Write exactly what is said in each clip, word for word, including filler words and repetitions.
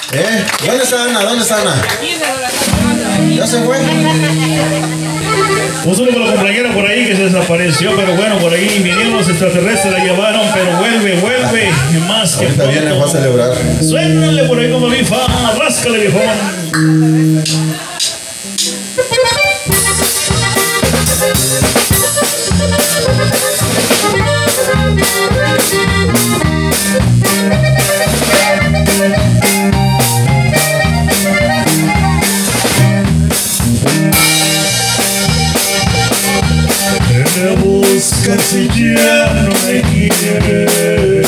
¿Eh? ¿Dónde está Ana? ¿Dónde está Ana? ¿Ya se fue? Un saludo para la compañera por ahí que se desapareció, pero bueno, por ahí vinieron los extraterrestres, la llevaron, pero vuelve, vuelve, más que ahorita viene, va a celebrar. Suénale por ahí como bifa, ráscale viejón. Me busca si ya no me quiere.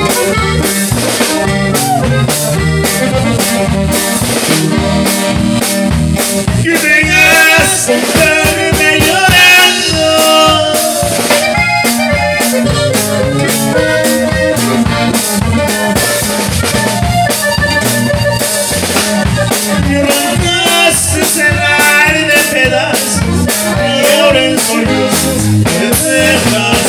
Que vengas a contarme llorando. Me arrancaste cerrar de pedazos y ahora en sollozos me dejas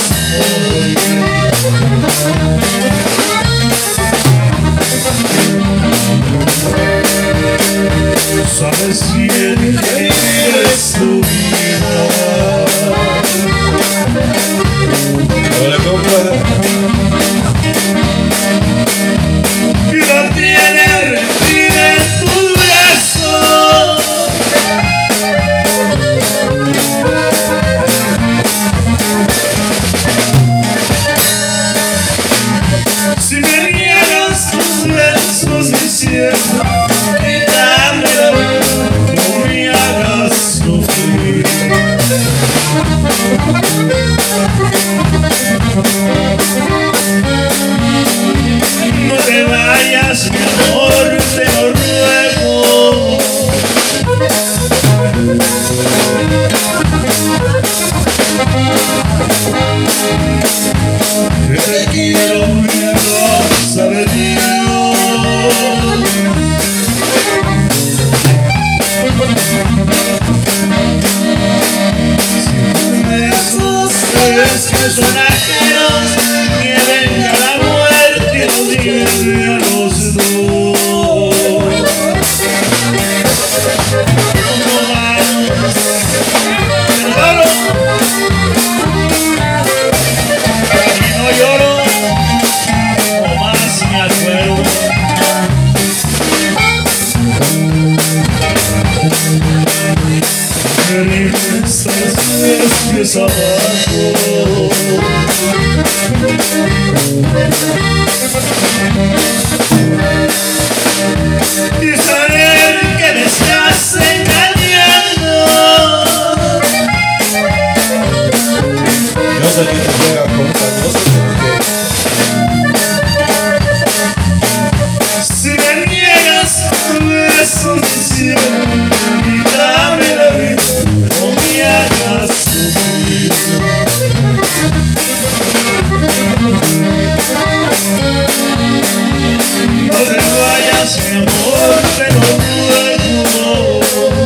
morir. Sabes bien que eres tu vida. Hola, compadre. Y la tiene rendida en tu brazo. Si me niegas tus besos diciendo que dame la vida, no me hagas sufrir. No te vayas, mi amor, te lo ruego. Que te quiero mucho, sabe Dios. Sabes que son ajenos, que venga la muerte y nos lleve a los dos. ¿Cómo vamos? ¿Perdón? Y no lloro, no más me acuerdo. Regresas los pies abajo. Y saber que me estás engañando. Yo sé que te llega con esta cosa. Si me niegas besos diciendo y dame la vida, no me hagas sufrir. No te vayas, mi amor, te lo ruego.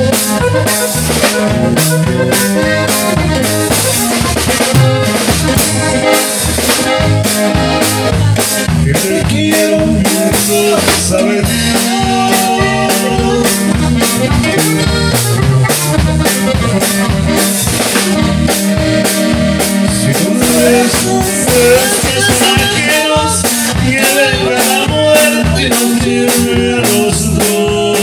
Que te quiero mucho, sabe Dios. Si tus besos que son ajenos, que venga la muerte y nos lleve a los dos.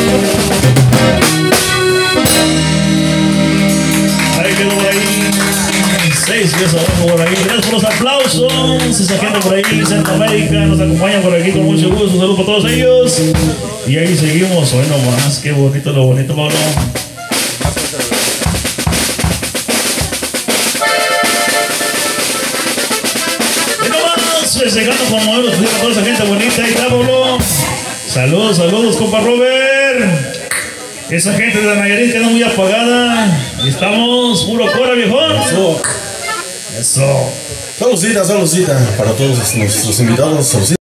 Ahí quedó por ahí. Seis besos por ahí. Gracias por los aplausos. Esa gente por ahí, Centroamérica, nos acompaña por aquí con mucho gusto. Un saludo para todos ellos. Y ahí seguimos. Hoy nomás. Qué bonito, lo bonito, Pablo. Festejando con modelos a toda esa gente bonita. Ahí está, Pablo. Saludos, saludos, compa Robert. Esa gente de la Nayarit queda muy apagada. Y estamos puro cora, viejón. Eso. Eso. Saludcita, saludcita. Para todos nuestros invitados, saludcita.